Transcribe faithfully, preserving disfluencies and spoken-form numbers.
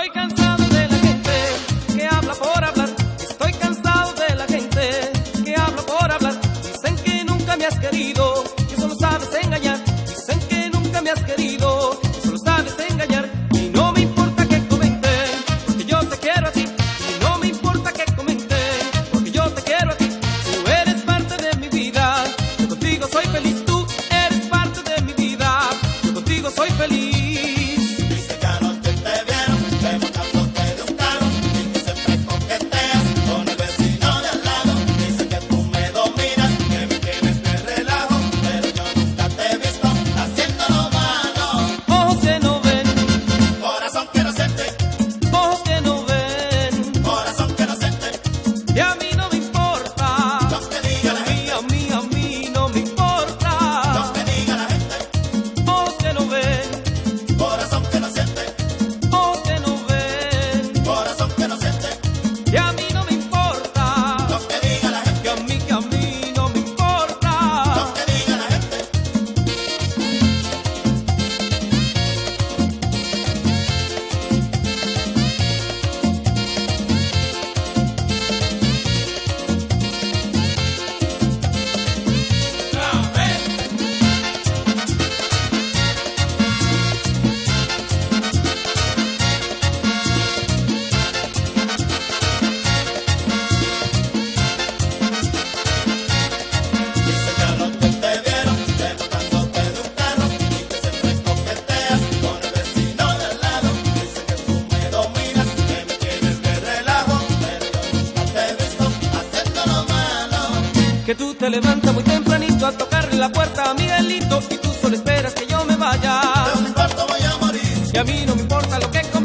Estoy cansado de la gente que habla por hablar. Estoy cansado de la gente que habla por hablar. Dicen que nunca me has querido, que solo sabes engañar. Dicen que nunca me has querido, que solo sabes engañar. Y no me importa que comenten, porque yo te quiero a ti. Y no me importa que comenten, porque yo te quiero a ti. Tú eres parte de mi vida, yo contigo soy feliz. Tú eres parte de mi vida, yo contigo soy feliz. Y a mí no me importa lo que diga la gente. A mí, a mí no me importa lo que diga la gente. Ojos que no ven, corazón que no siente. Ojos que no ven, corazón que no siente. Y a mí no me importa lo que diga la gente. Que a mí, que a mí no me importa lo que diga la gente. Que tú te levantas muy tempranito a tocarle la puerta a Miguelito y tú solo esperas que yo me vaya. De un infarto voy a morir. Y a mí no me importa lo que